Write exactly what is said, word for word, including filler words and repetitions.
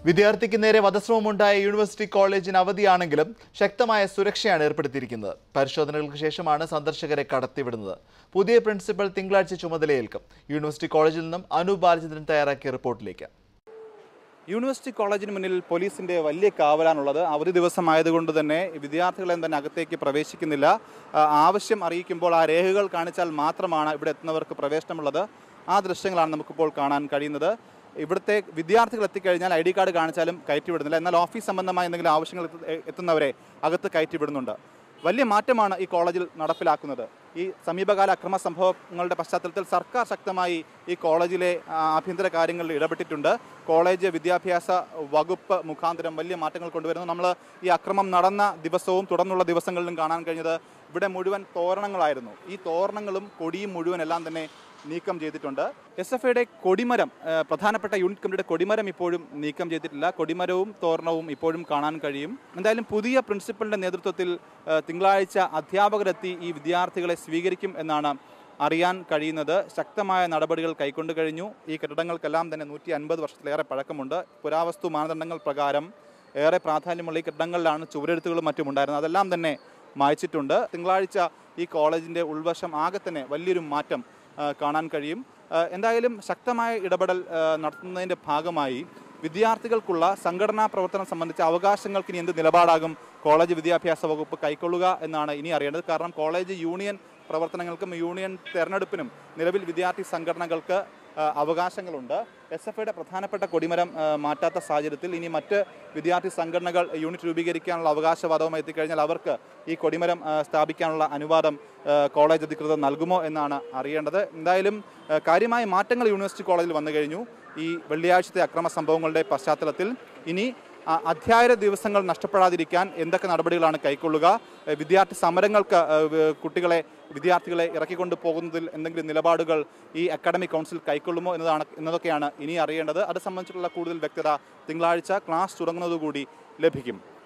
വിദ്യാർത്ഥിക്ക് നേരെ വധശ്രമമുണ്ടായ യൂണിവേഴ്സിറ്റി കോളേജിന് അവധിയാണെങ്കിലും ശക്തമായ സുരക്ഷയാണ് ഏർപ്പെടുത്തിയിരിക്കുന്നത്. പരിശോധനകൾക്ക് ശേഷമാണ് സന്ദർശകരെ കടത്തിവിടുന്നത്. പുതിയ പ്രിൻസിപ്പൽ തിങ്കളാഴ്ച ചുമതലയേൽക്കും. യൂണിവേഴ്സിറ്റി കോളേജിൽ നിന്നും അനൂപ് ബാലചന്ദ്രൻ തയ്യാറാക്കിയ റിപ്പോർട്ടിലേക്ക്. യൂണിവേഴ്സിറ്റി കോളേജിന് മുന്നിൽ പോലീസിന്റെ വലിയ കാവലാണുള്ളത്. അവധി ദിവസമായതുകൊണ്ട് തന്നെ വിദ്യാർത്ഥികളെ തന്നെ അകത്തേക്ക് പ്രവേശിക്കുന്നില്ല. ആവശ്യം അറിയിക്കുമ്പോൾ ആ രേഖകൾ കാണിച്ചാൽ മാത്രമാണ് ഇവിടെ എത്തുന്നവർക്ക് പ്രവേശനമുള്ളത്. ആ ദൃശ്യങ്ങളാണ് നമുക്കിപ്പോൾ കാണാൻ കഴിയുന്നത്. ഇവിടുത്തെ വിദ്യാർത്ഥികൾ എത്തിക്കഴിഞ്ഞാൽ ഐ ഡി കാർഡ് കാണിച്ചാലും കയറ്റിവിടുന്നില്ല. എന്നാൽ ഓഫീസ് സംബന്ധമായ എന്തെങ്കിലും ആവശ്യങ്ങൾ എത്തുന്നവരെ അകത്ത് കയറ്റിവിടുന്നുണ്ട്. വലിയ മാറ്റമാണ് ഈ കോളേജിൽ നടപ്പിലാക്കുന്നത്. ഈ സമീപകാല അക്രമ സംഭവങ്ങളുടെ പശ്ചാത്തലത്തിൽ സർക്കാർ ശക്തമായി ഈ കോളേജിലെ ആഭ്യന്തര കാര്യങ്ങളിൽ ഇടപെട്ടിട്ടുണ്ട്. കോളേജ് വിദ്യാഭ്യാസ വകുപ്പ് മുഖാന്തരം വലിയ മാറ്റങ്ങൾ കൊണ്ടുവരുന്നു. നമ്മൾ ഈ അക്രമം നടന്ന ദിവസവും തുടർന്നുള്ള ദിവസങ്ങളിലും കാണാൻ കഴിഞ്ഞത് ഇവിടെ മുഴുവൻ തോരണങ്ങളായിരുന്നു. ഈ തോരണങ്ങളും കൊടിയും മുഴുവൻ എല്ലാം തന്നെ നീക്കം ചെയ്തിട്ടുണ്ട്. എസ് എഫ് ഐയുടെ കൊടിമരം, പ്രധാനപ്പെട്ട യൂണിറ്റ് കമ്മിറ്റിയുടെ കൊടിമരം ഇപ്പോഴും നീക്കം ചെയ്തിട്ടില്ല. കൊടിമരവും തോരണവും ഇപ്പോഴും കാണാൻ കഴിയും. എന്തായാലും പുതിയ പ്രിൻസിപ്പലിന്റെ നേതൃത്വത്തിൽ തിങ്കളാഴ്ച അധ്യാപകരെത്തി ഈ വിദ്യാർത്ഥികളെ സ്വീകരിക്കും എന്നാണ് അറിയാൻ കഴിയുന്നത്. ശക്തമായ നടപടികൾ കൈക്കൊണ്ടു കഴിഞ്ഞു. ഈ കെട്ടിടങ്ങൾക്കെല്ലാം തന്നെ നൂറ്റി അൻപത് വർഷത്തിലേറെ പഴക്കമുണ്ട്. പുരാവസ്തു മാനദണ്ഡങ്ങൾ പ്രകാരം ഏറെ പ്രാധാന്യമുള്ള ഈ കെട്ടിടങ്ങളിലാണ് ചുവരെഴുത്തുകളും മറ്റും ഉണ്ടായിരുന്നത്. അതെല്ലാം തന്നെ മായ്ച്ചിട്ടുണ്ട്. തിങ്കളാഴ്ച ഈ കോളേജിൻ്റെ ഉൾവശം ആകെ തന്നെ വലിയൊരു മാറ്റം കാണാൻ കഴിയും. എന്തായാലും ശക്തമായ ഇടപെടൽ നടത്തുന്നതിൻ്റെ ഭാഗമായി വിദ്യാർത്ഥികൾക്കുള്ള സംഘടനാ പ്രവർത്തനം സംബന്ധിച്ച അവകാശങ്ങൾക്ക് ഇനി എന്ത് നിലപാടാകും കോളേജ് വിദ്യാഭ്യാസ വകുപ്പ് കൈക്കൊള്ളുക എന്നാണ് ഇനി അറിയേണ്ടത്. കാരണം കോളേജ് യൂണിയൻ പ്രവർത്തനങ്ങൾക്കും യൂണിയൻ തെരഞ്ഞെടുപ്പിനും നിലവിൽ വിദ്യാർത്ഥി സംഘടനകൾക്ക് അവകാശങ്ങളുണ്ട്. എസ് എഫ് ഐയുടെ പ്രധാനപ്പെട്ട കൊടിമരം മാറ്റാത്ത സാഹചര്യത്തിൽ ഇനി മറ്റ് വിദ്യാർത്ഥി സംഘടനകൾ യൂണിറ്റ് രൂപീകരിക്കാനുള്ള അവകാശവാദവുമായി എത്തിക്കഴിഞ്ഞാൽ അവർക്ക് ഈ കൊടിമരം സ്ഥാപിക്കാനുള്ള അനുവാദം കോളേജ് അധികൃതർ നൽകുമോ എന്നാണ് അറിയേണ്ടത്. എന്തായാലും കാര്യമായ മാറ്റങ്ങൾ യൂണിവേഴ്സിറ്റി കോളേജിൽ വന്നു കഴിഞ്ഞു. ഈ വെള്ളിയാഴ്ചത്തെ അക്രമ സംഭവങ്ങളുടെ പശ്ചാത്തലത്തിൽ ഇനി അധ്യയന ദിവസങ്ങൾ നഷ്ടപ്പെടാതിരിക്കാൻ എന്തൊക്കെ നടപടികളാണ് കൈക്കൊള്ളുക, വിദ്യാർത്ഥി സമരങ്ങൾക്ക് കുട്ടികളെ വിദ്യാർത്ഥികളെ ഇറക്കിക്കൊണ്ട് പോകുന്നതിൽ എന്തെങ്കിലും നിലപാടുകൾ ഈ അക്കാഡമിക് കൗൺസിൽ കൈക്കൊള്ളുമോ എന്നതാണ് എന്നതൊക്കെയാണ് ഇനി അറിയേണ്ടത്. അത് സംബന്ധിച്ചിട്ടുള്ള കൂടുതൽ വ്യക്തത തിങ്കളാഴ്ച ക്ലാസ് തുടങ്ങുന്നതുകൂടി ലഭിക്കും.